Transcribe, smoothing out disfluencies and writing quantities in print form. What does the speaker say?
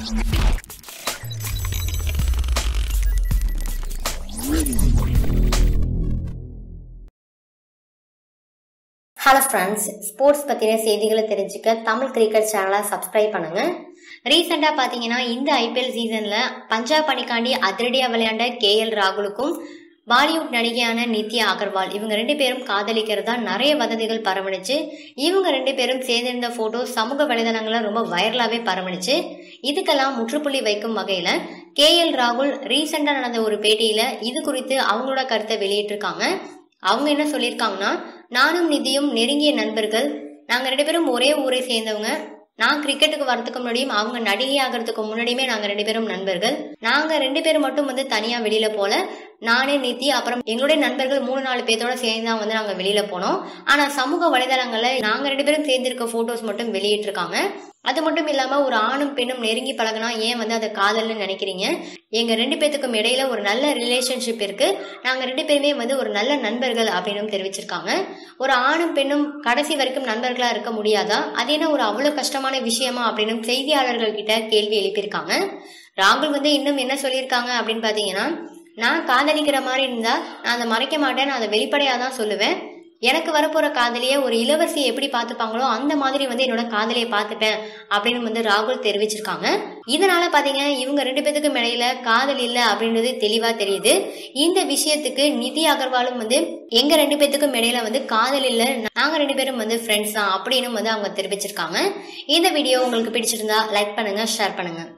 Hello friends, sports பற்றின செய்திகளை தெரிஞ்சுக்க தமிழ் கிரிக்கெட் சேனலை சப்ஸ்கிரைப் பண்ணுங்க. ரீசெண்டாக பார்த்தீங்கன்னா இந்த ஐபிஎல் சீசனில் பஞ்சாப் அணிக்காண்டி அதிரடியாக விளையாண்ட KL ராகுலுக்கும் பாலிவுட் நடிகையான நித்யா அகர்வால் இவங்க 2 பேரும் காதலிக்கிறதா நிறைய வதந்திகள் பரவணிச்சு. இவங்க 2 பேரும் சேர்ந்திருந்த போட்டோ சமூக வலைதளங்கள்ல ரொம்ப வைரலாவே பரவணிச்சு. இதுக்கெல்லாம் முற்றுப்புள்ளி வைக்கும் வகையில KL ராகுல் ரீசெண்டா நடந்த ஒரு பேட்டியில இது குறித்து அவங்களோட கருத்தை வெளியிட்டிருக்காங்க. அவங்க என்ன சொல்லியிருக்காங்கன்னா, நானும் நிதியும் நெருங்கிய நண்பர்கள். நாங்க 2 பேரும் ஒரே ஊரை சேர்ந்தவங்க. நான் கிரிக்கெட்டுக்கு வரதுக்கு முன்னாடியும் அவங்க நடிகை ஆகிறதுக்கு முன்னாடியுமே நாங்க 2 பேரும் நண்பர்கள். நாங்க 2 பேரும் மட்டும் தனியா வெளியில போல. நானே நிதி அப்புறம் எங்களுடைய நண்பர்கள் 3-4 பேர்த்தோட சேர்ந்து தான் நாங்க வெளியில போனோம். ஆனா சமூக வலைதளங்கள்ல நாங்க 2 பேரும் சேர்ந்திருக்க போட்டோஸ் மட்டும் வெளியிட்டு இருக்காங்க. அது மட்டும் இல்லாம ஒரு ஆணும் பெண்ணும் நெருங்கி பழகினா ஏன் அதை காதல்னு நினைக்கிறீங்க? எங்க 2 பேத்துக்கும் இடையில ஒரு நல்ல ரிலேஷன்ஷிப் இருக்கு. நாங்க 2 பேருமே ஒரு நல்ல நண்பர்கள் அப்படின்னு தெரிவிச்சிருக்காங்க. ஒரு ஆணும் பெண்ணும் கடைசி வரைக்கும் நண்பர்களா இருக்க முடியாதா? அது என்ன ஒரு அவ்வளவு கஷ்டமான விஷயமா அப்படின்னு செய்தியாளர்கள் கிட்ட கேள்வி எழுப்பியிருக்காங்க. ராகுல் இன்னும் என்ன சொல்லியிருக்காங்க அப்படின்னு பாத்தீங்கன்னா, நான் காதலிக்கிற மாதிரி இருந்தா நான் அதை மறைக்க மாட்டேன், நான் அதை வெளிப்படையாதான் சொல்லுவேன். எனக்கு வரப்போற காதலிய ஒரு இளவரசி எப்படி பார்த்துப்பாங்களோ அந்த மாதிரி என்னோட காதலியை பார்த்துப்பேன் அப்படின்னு ராகுல் தெரிவிச்சிருக்காங்க. இதனால பாத்தீங்கன்னா இவங்க 2 பேத்துக்கும் இடையில காதல் இல்ல அப்படின்றது தெளிவா தெரியுது. இந்த விஷயத்துக்கு நிதி அகர்வாலும் எங்க 2 பேத்துக்கும் இடையில காதல் இல்ல, நாங்க 2 பேரும் ஃப்ரெண்ட்ஸ் தான் அப்படின்னு அவங்க தெரிவிச்சிருக்காங்க. இந்த வீடியோ உங்களுக்கு பிடிச்சிருந்தா லைக் பண்ணுங்க, ஷேர் பண்ணுங்க.